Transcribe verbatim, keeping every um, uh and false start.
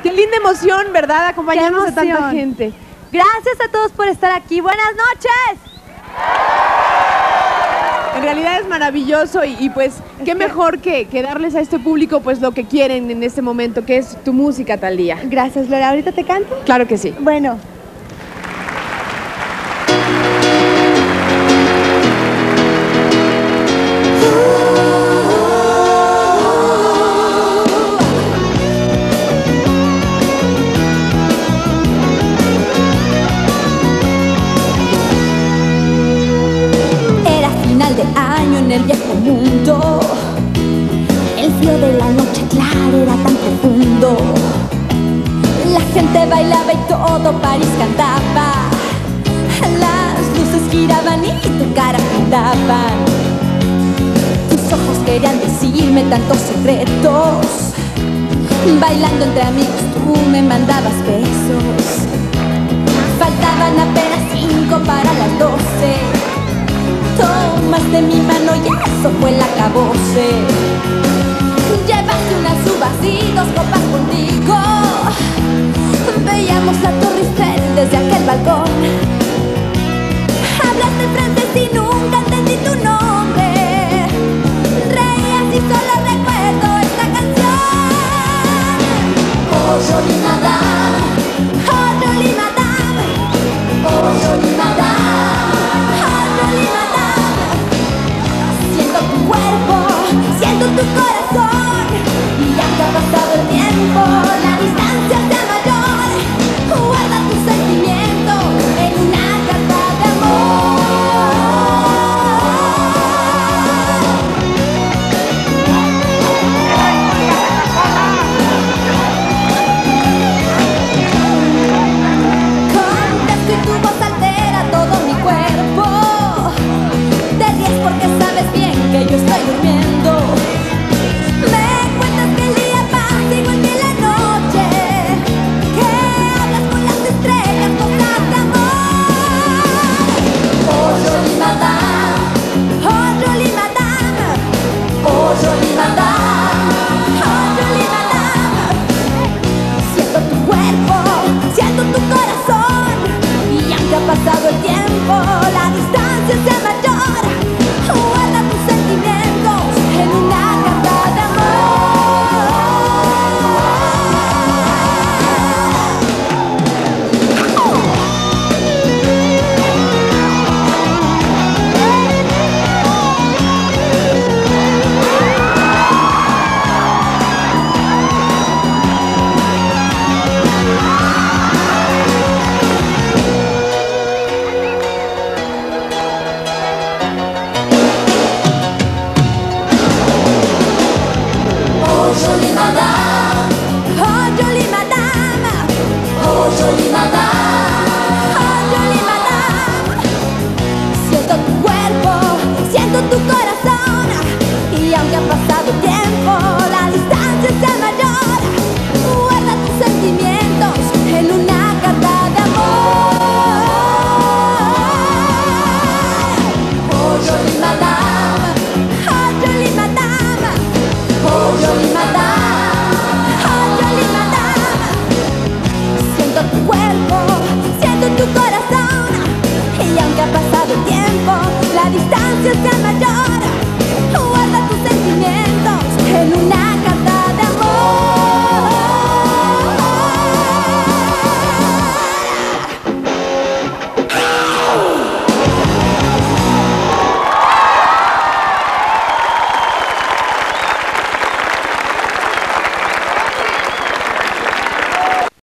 Qué linda emoción, ¿verdad? Acompañarnos a tanta gente. Gracias a todos por estar aquí. Buenas noches. En realidad es maravilloso y, y pues es qué que... mejor que, que darles a este público pues lo que quieren en este momento, que es tu música, Thalía. Gracias, Lora. ¿Ahorita te canto? Claro que sí. Bueno. De año en el viejo mundo, el frío de la noche clara era tan profundo. La gente bailaba y todo París cantaba, las luces giraban y tu cara pintaban. Tus ojos querían decirme tantos secretos, bailando entre amigos tú me mandabas besos. Faltaban apenas cinco para las doce. Tomaste mi mano y eso fue el acabose. Llevaste unas uvas y dos copas contigo. Veíamos la Torre Eiffel desde aquel balcón. Hablaste francés y nunca entendí tu nombre. Reías y solo recuerdo esta canción. Oh, yo